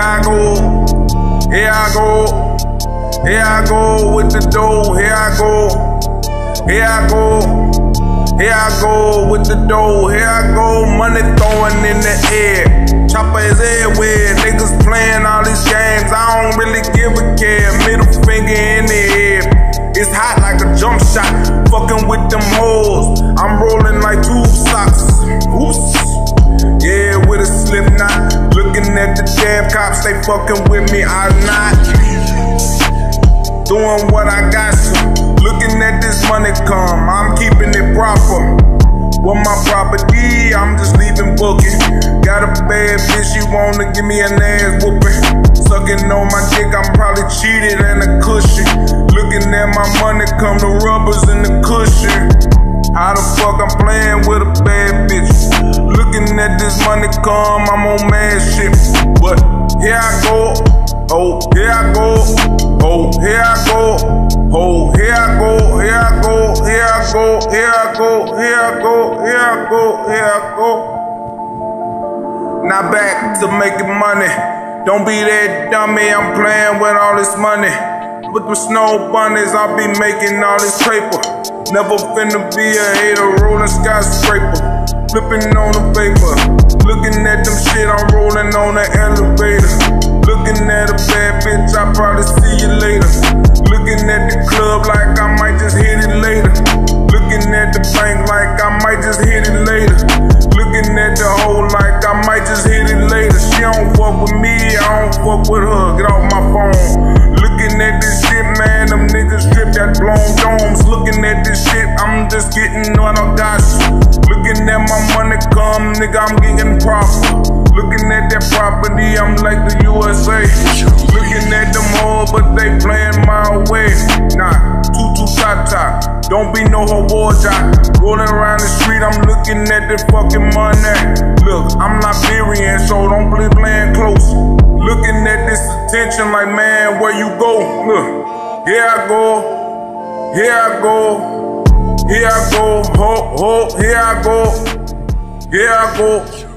I go, here I go, here I go with the dough, here I go, here I go, here I go with the dough, here I go, money throwing in the air, chopper is everywhere, niggas playing all these games, I don't really give a care, middle finger in the air, it's hot like a jump shot, fucking with them hoes, I'm rolling like tube socks, oops. Yeah, with a slip knot. Looking at the damn cops, they fucking with me, I'm not. Doing what I got to. Looking at this money come, I'm keeping it proper. With my property, I'm just leaving booking. Got a bad bitch, she wanna give me an ass whooping. Sucking on my dick, I'm probably cheated and a cushion. Looking at my money come, the rubbers in the cushion. How the fuck I'm playing with a bad bitch? Looking at this money come, I'm on mad shit. But here I go, oh, here I go, oh, here I go, oh, here I go, here I go, here I go, here I go, here I go, here I go, here I go. Now back to making money. Don't be that dummy, I'm playing with all this money. With the snow bunnies, I'll be making all this paper. Never finna be a hater, rolling skyscraper. Flipping on the paper. Looking at them shit, I'm rolling on the elevator. Looking at a bad bitch, I'll probably see you later. Looking at the club like I might just hit it later. Looking at the bank like I might just hit it later. Looking at the hoe like I might just hit it later. She don't fuck with me, I don't fuck with her. Get off my phone. Looking at this shit, man, them niggas strip that blown domes. Looking at this shit, I'm just getting what I got. Looking at my money come, nigga, I'm getting proper. Looking at that property, I'm like the USA. Looking at them hoes, but they playing my way. Nah, tutu ta-ta, don't be no hoe jock. Rolling around the street, I'm looking at that fucking money. Look, I'm Liberian, so don't be playing close. Looking at this attention like, man, where you go? Look, here I go, here I go, here I go, ho, ho, here I go, here I go.